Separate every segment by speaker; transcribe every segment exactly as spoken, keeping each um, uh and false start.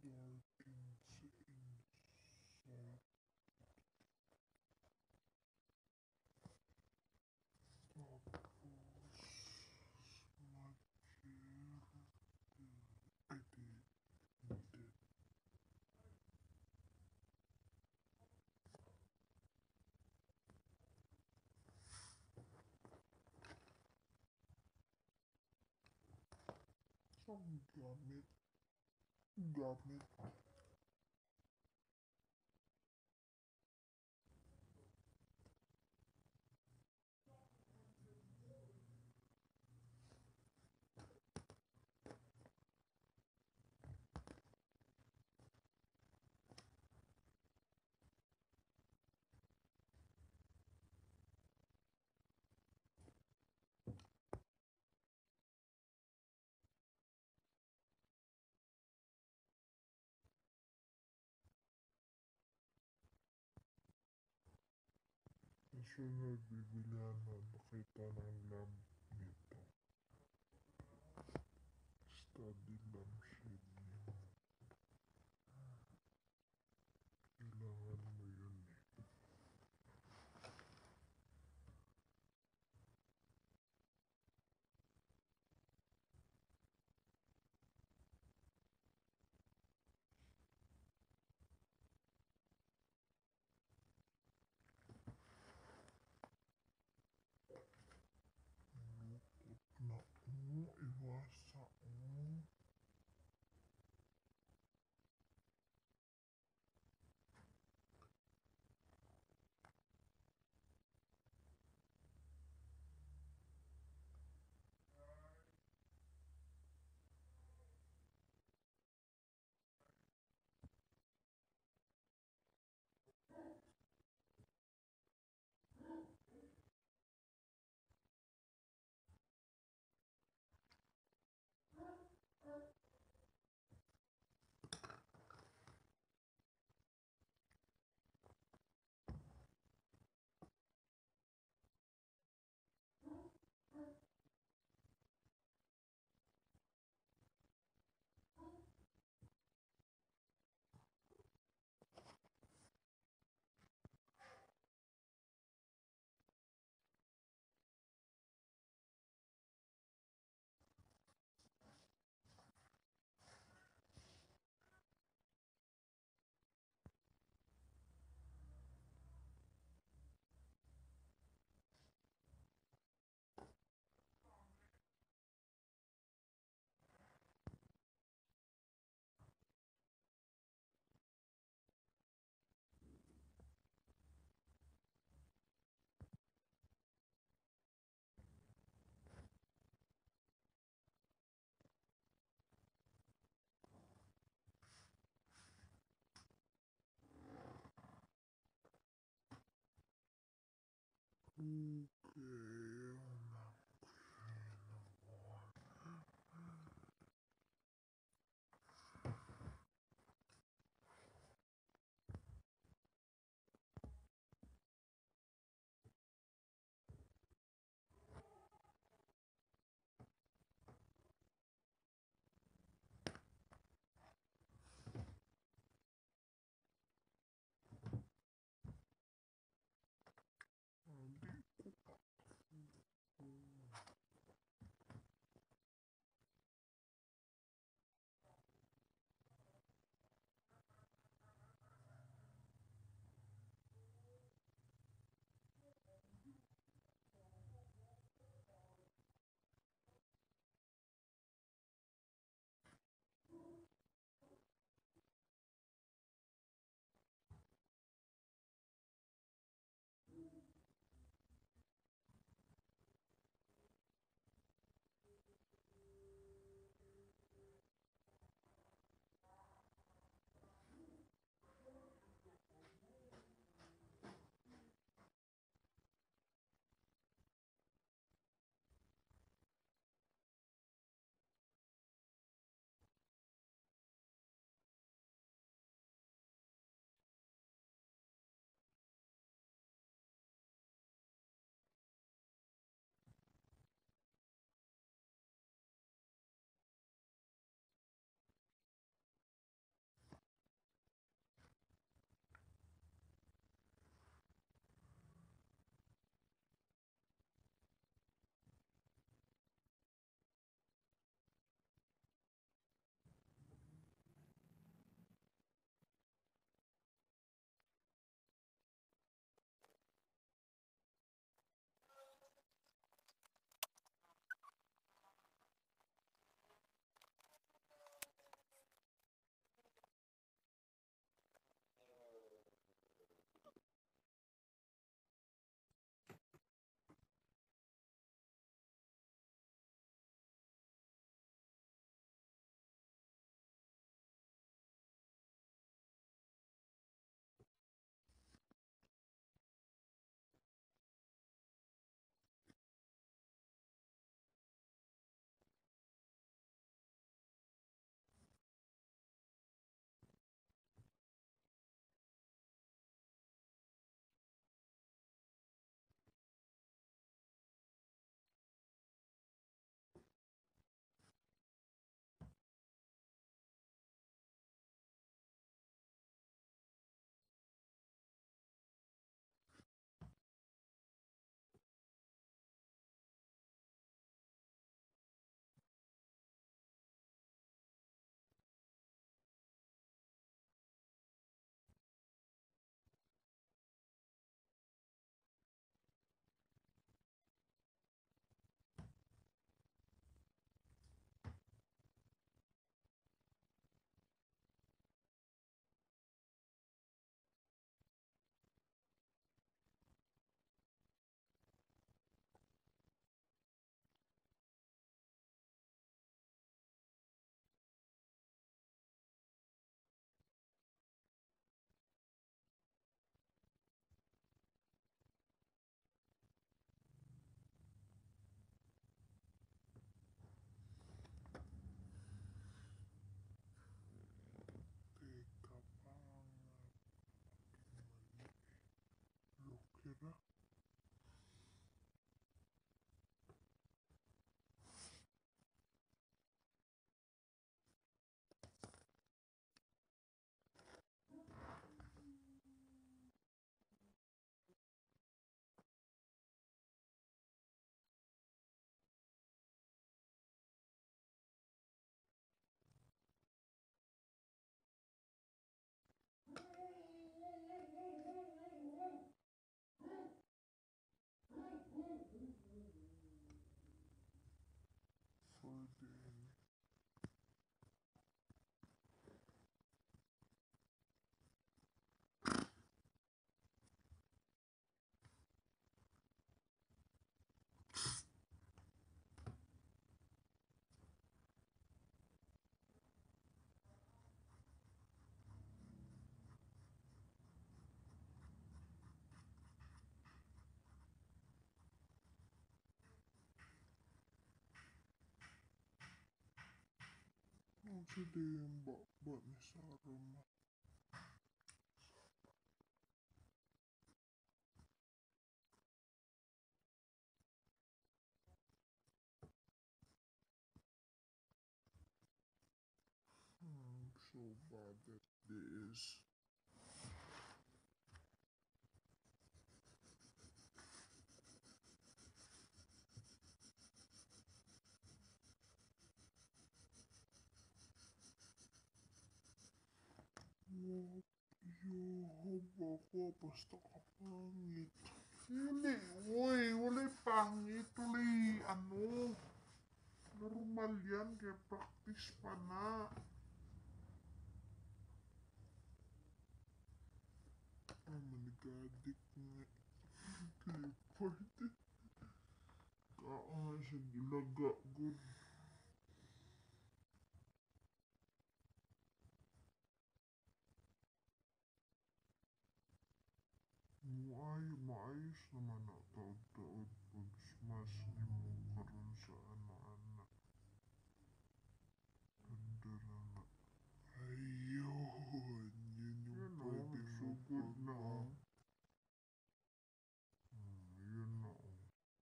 Speaker 1: darkens inside. Tapos, Marqui, ay di, hindi. Saan gamit? Gamit. Nasunod, bibilihan na nakita ng lab nito. Study lab siya niya. Kailangan mo yun eh. Lukot na o, iwasa o. tira. Fourteen. Ang sada yung baba ni Sarah ma. I'm so bad at this. What? Yo, ako basta kapangit. Hindi, uy, wala pangit, tuloy, ano, normal yan, kaya practice pa na. Ah, manigadik nga. Leopard. Kao nga siya gilaga, good. Maay, maayos naman na taod-taod pag smash ni mo karon sa ano-ano. Ganda na na. Ayun, yun yung pwede mo
Speaker 2: sugod na,
Speaker 1: pagka.
Speaker 2: oh.
Speaker 1: Hmm, yun na oh.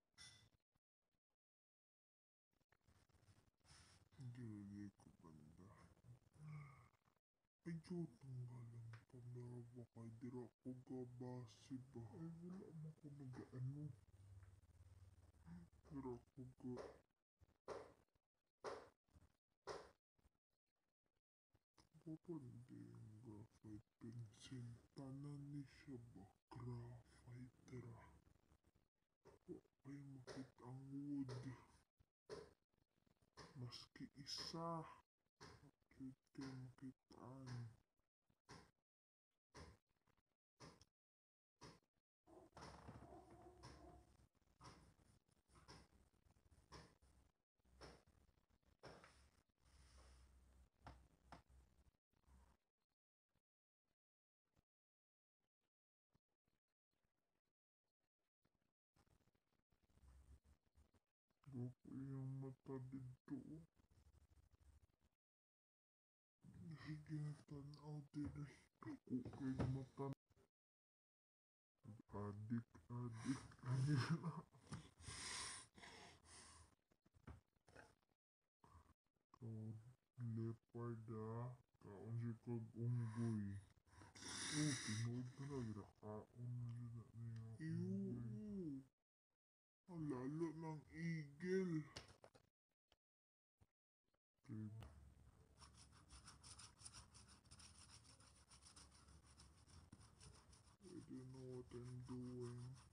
Speaker 1: Hindi lagi ko banda. Ay, Diyot, ang galang pamaba kay dira ko gabasi ba? Ay, wala mo ko mag-ano. Dira ko ga... Papandi yung graphite pencil. Tanan ni siya ba? Graphite dira. Ay, makita ang wood. Maski isa. Cute kayo makitaan. Gupo yung mata dito. Sige, tanaw din eh. Ako kay mata. Adik, adik. Ayun na. Kaon leopard ah. Kaon siya kag unggoy. Oh, tinood na na. Gira kaon na rin na niya. Ew. Ang lalo ng eagle. Okay. I don't know what I'm doing.